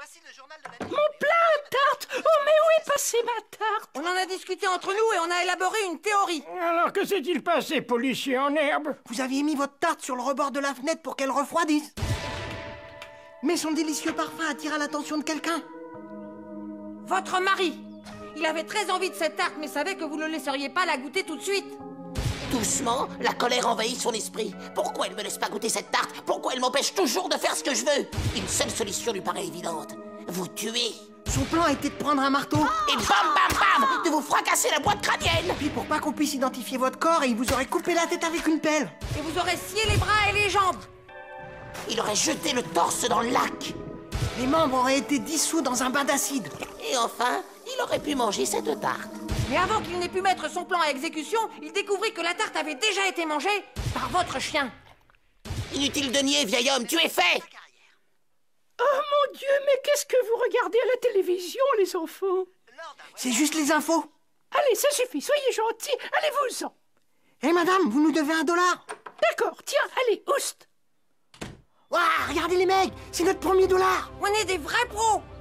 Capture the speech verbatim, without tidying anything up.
Voici le journal de la... Mon plat à tarte! Oh, mais où est passée ma tarte? On en a discuté entre nous et on a élaboré une théorie. Alors, que s'est-il passé, policier en herbe? Vous aviez mis votre tarte sur le rebord de la fenêtre pour qu'elle refroidisse. Mais son délicieux parfum attira l'attention de quelqu'un. Votre mari. Il avait très envie de cette tarte, mais savait que vous ne laisseriez pas la goûter tout de suite. Doucement, la colère envahit son esprit. Pourquoi elle me laisse pas goûter cette tarte? Pourquoi elle m'empêche toujours de faire ce que je veux? Une seule solution lui paraît évidente. Vous tuer. Son plan était de prendre un marteau et bam bam bam de vous fracasser la boîte crânienne. Puis pour pas qu'on puisse identifier votre corps, il vous aurait coupé la tête avec une pelle. Et vous aurez scié les bras et les jambes. Il aurait jeté le torse dans le lac. Les membres auraient été dissous dans un bain d'acide. Et enfin, il aurait pu manger cette tarte. Mais avant qu'il n'ait pu mettre son plan à exécution, il découvrit que la tarte avait déjà été mangée par votre chien. Inutile de nier, vieil homme, tu es fait. Oh mon Dieu, mais qu'est-ce que vous regardez à la télévision, les enfants? C'est juste les infos. Allez, ça suffit, soyez gentils, allez-vous-en. Hé, madame, vous nous devez un dollar. D'accord, tiens, allez, oust. Waouh, regardez les mecs, c'est notre premier dollar. On est des vrais pros.